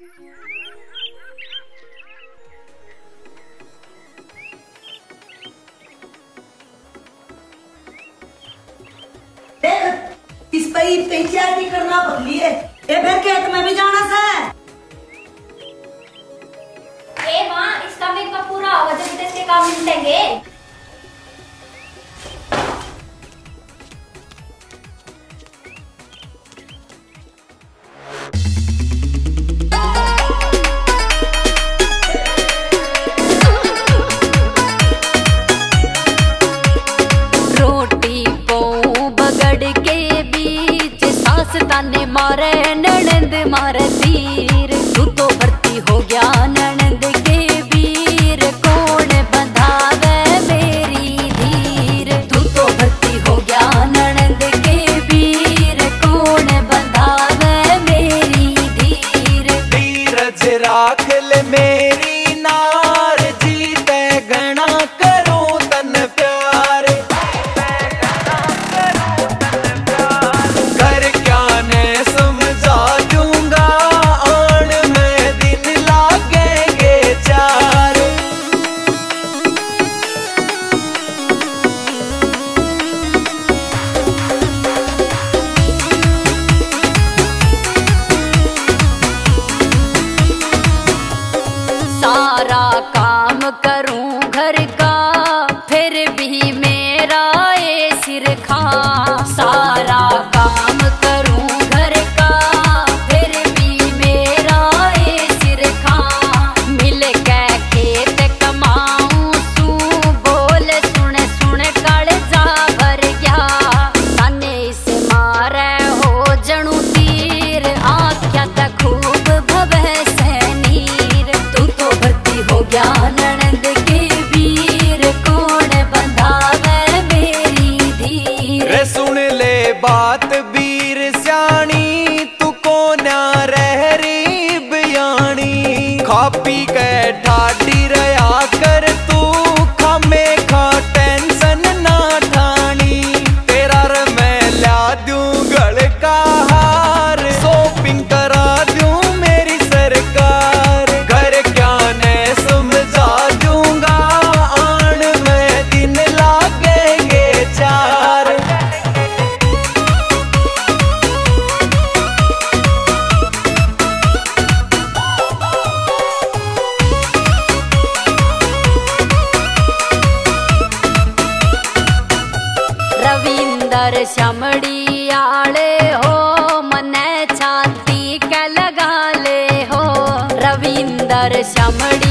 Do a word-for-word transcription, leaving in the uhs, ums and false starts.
इस पे तैयारी करना बदली है। ए फिर खेत में भी जाना सा। ए माँ, इसका मेकअप पूरा होगा जब तक इसके काम निपटेंगे। ताने मारे ननंद मारे तीर, तू तो भर्ती हो गया ननंद के वीर, कौन बंधावे मेरी धीर। तू तो भर्ती हो गया ननंद के वीर, कौन बंधावे मेरी धीर। धीरज राख ले मेरी नार, जीते गणा करो तन प्यार। सारा काम करूं घर का, फिर भी मेरा ये सिर खा। सारा काम करूं घर का, फिर भी मेरा ये सिर खा। मिल के खेत कमाऊं तू, बोल सुन सुन कालजा भर गया। तने से मारे हो जणू तीर, आख्या त खूब भवे सैनीर। तू तो भर्ती हो गया ननंद के वीर, कौन बंधावे मेरी धीर। रे सुन ले बात वीर स्याणी, तू को ना रह री बयानी। खा पी के ठाडी रहा कर तू, खामे खा टेंशन ना ठानी। तेरा र मैं ला दूं गल का हार, शॉपिंग करा दूं मेरी सरकार। घर क्या ने समझा दूंगा, आन में दिन लागेंगे चार। रविंदर शमड़ी आले हो, मने छाती के लगा ले हो। रविंदर शमड़ी